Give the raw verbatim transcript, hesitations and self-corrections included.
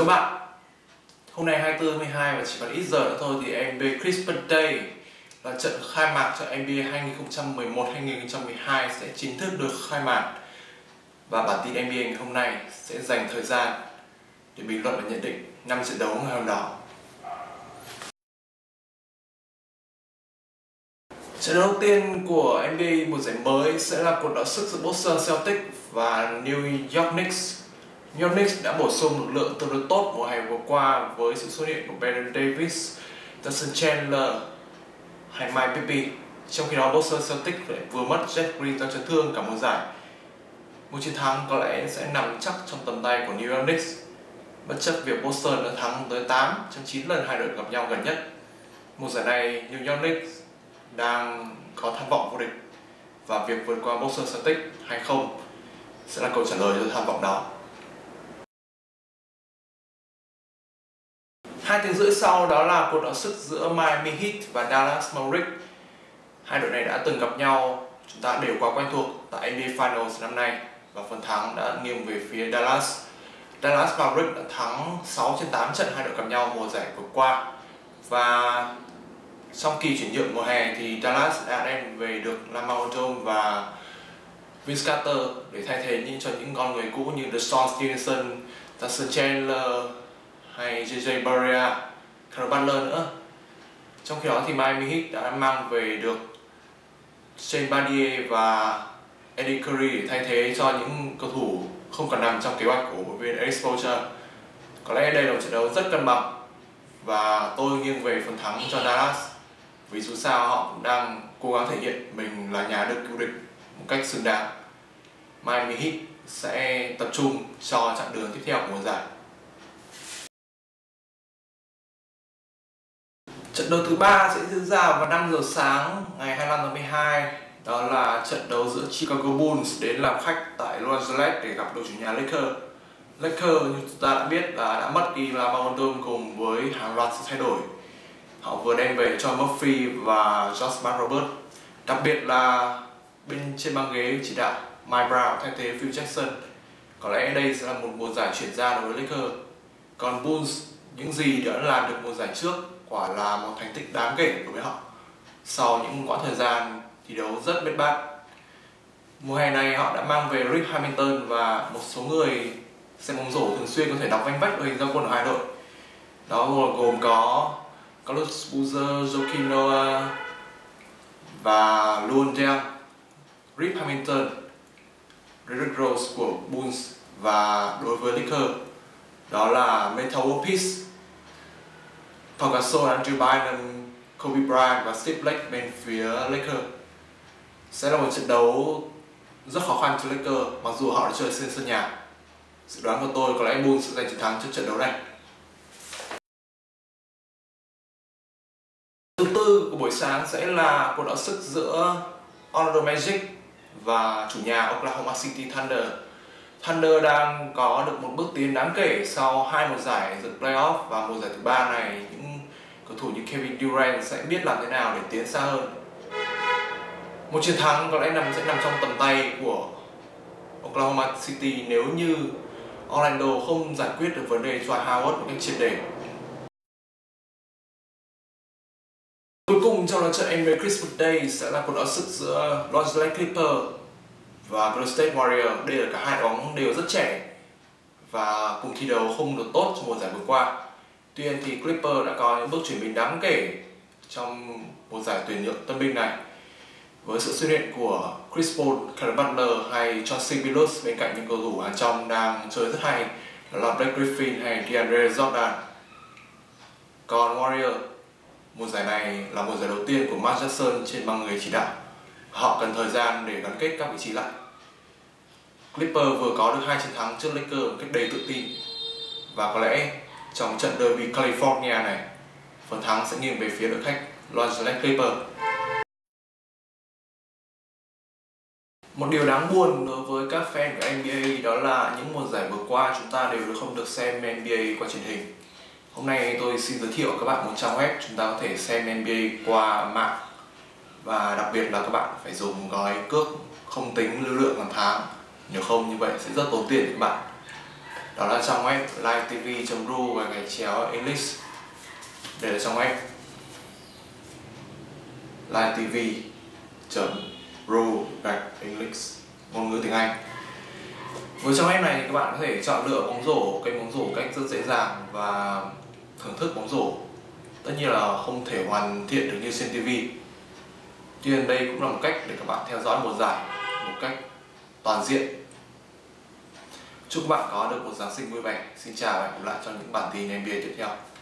các bạn. Hôm nay hai mươi tư tháng mười hai và chỉ còn ít giờ nữa thôi thì en bi ây Christmas Day là trận khai mạc cho en bi ây hai không một một hai không một hai sẽ chính thức được khai mạc. Và bản tin en bi ây ngày hôm nay sẽ dành thời gian để bình luận và nhận định năm trận đấu ngày hôm đó. Trận đấu đầu tiên của en bi ây mùa giải mới sẽ là cuộc đọ sức giữa Boston Celtics và New York Knicks. New York Knicks đã bổ sung lực lượng tương đối tốt mùa hè vừa qua với sự xuất hiện của Baron Davis, Tyson Chandler hay Mike Bibby. Trong khi đó Boston Celtics lại vừa mất Jeff Green do chấn thương cả mùa giải. Một chiến thắng có lẽ sẽ nằm chắc trong tầm tay của New York Knicks, bất chấp việc Boston đã thắng tới tám trong chín lần hai đội gặp nhau gần nhất. Mùa giải này New York Knicks đang có tham vọng vô địch và việc vượt qua Boston Celtics hay không sẽ là câu trả lời cho tham vọng đó. Hai tiếng rưỡi sau đó là cuộc đọ sức giữa Miami Heat và Dallas Mavericks. Hai đội này đã từng gặp nhau, chúng ta đều quá quen thuộc tại en bi ây Finals năm nay và phần thắng đã nghiêng về phía Dallas. Dallas Mavericks đã thắng sáu trên tám trận hai đội gặp nhau mùa giải vừa qua. Và trong kỳ chuyển nhượng mùa hè thì Dallas đã đem về được Lamar Odom và Vince Carter để thay thế những cho những con người cũ như DeShaun Stevenson, Tyson Chandler hay jay jay Barea, Carol Butler nữa. Trong khi đó thì Miami Heat đã mang về được Shane Battier và Eddie Curry để thay thế cho những cầu thủ không còn nằm trong kế hoạch của huấn luyện viên Erik Spoelstra. Có lẽ đây là một trận đấu rất cân bằng và tôi nghiêng về phần thắng cho Dallas, vì dù sao họ cũng đang cố gắng thể hiện mình là nhà đương cứu địch một cách xứng đáng. Miami Heat sẽ tập trung cho chặng đường tiếp theo của mùa giải. Trận đấu thứ ba sẽ diễn ra vào năm giờ sáng ngày hai mươi lăm tháng mười hai. Đó là trận đấu giữa Chicago Bulls đến làm khách tại Los Angeles để gặp đội chủ nhà Lakers. Lakers như chúng ta đã biết là đã mất đi Lamar Odom cùng với hàng loạt sự thay đổi. Họ vừa đem về cho Murphy và Josh Smart Robert. Đặc biệt là bên trên băng ghế chỉ đạo Mike Brown thay thế Phil Jackson. Có lẽ đây sẽ là một mùa giải chuyển ra đối với Lakers. Còn Bulls, những gì đã làm được mùa giải trước quả là một thành tích đáng kể đối với họ sau những quãng thời gian thi đấu rất bết bát. Mùa hè này họ đã mang về Rick Hamilton và một số người xem bóng rổ thường xuyên có thể đọc vanh vách đội hình ra quân của hai đội. Đó gồm có Carlos Boozer, Joakim Noah và Luol Deng, Rick Hamilton, Derrick Rose của Bulls, và đối với Lakers đó là Metta World Pau Gasol, Andrew Bynum, Kobe Bryant và Steve Blake bên phía Lakers. Sẽ là một trận đấu rất khó khăn cho Lakers mặc dù họ đã chơi trên sân nhà. Dự đoán của tôi có lẽ Bulls sẽ giành chiến thắng trong trận đấu này. Thứ tư của buổi sáng sẽ là cuộc đọ sức giữa Orlando Magic và chủ nhà Oklahoma City Thunder. Thunder đang có được một bước tiến đáng kể sau hai mùa giải dự playoff, và mùa giải thứ ba này những cầu thủ như Kevin Durant sẽ biết làm thế nào để tiến xa hơn. Một chiến thắng có lẽ nằm sẽ nằm trong tầm tay của Oklahoma City nếu như Orlando không giải quyết được vấn đề Dwight Howard một cách triệt để. Cuối cùng trong trận en bi ây Christmas Day sẽ là cuộc đọ sức giữa Los Angeles Clippers và Golden State Warriors. Đây là cả hai đội bóng đều rất trẻ và cùng thi đấu không được tốt trong mùa giải vừa qua. Tuy nhiên thì Clippers đã có những bước chuyển mình đáng kể trong mùa giải tuyển nhượng tân binh này, với sự xuất hiện của Chris Paul, Kevin Butler hay Chauncey Billups bên cạnh những cầu thủ hàng trong đang chơi rất hay là Blake Griffin hay DeAndre Jordan. Còn Warriors, mùa giải này là mùa giải đầu tiên của Mark Jackson trên băng ghế chỉ đạo. Họ cần thời gian để gắn kết các vị trí lại. Clippers vừa có được hai chiến thắng trước Lakers một cách đầy tự tin, và có lẽ trong trận derby California này, phần thắng sẽ nghiêng về phía đội khách Los Angeles Clippers. Một điều đáng buồn đối với các fan của en bi ây đó là những mùa giải vừa qua chúng ta đều không được xem en bi ây qua truyền hình. Hôm nay tôi xin giới thiệu các bạn một trang web chúng ta có thể xem en bi ây qua mạng, và đặc biệt là các bạn phải dùng gói cước không tính lưu lượng hàng tháng, nếu không như vậy sẽ rất tốn tiền các bạn. đó là trang web livetv chấm ru và gạch chéo English. Đây là trang web livetv chấm ru gạch English, ngôn ngữ tiếng Anh. Với trang web này các bạn có thể chọn lựa bóng rổ, kênh bóng rổ cách rất dễ dàng và thưởng thức bóng rổ. Tất nhiên là không thể hoàn thiện được như trên ti vi. Tuy nhiên đây cũng là một cách để các bạn theo dõi một giải một cách toàn diện. Chúc các bạn có được một Giáng sinh vui vẻ. Xin chào và hẹn gặp lại trong những bản tin en bi ây tiếp theo.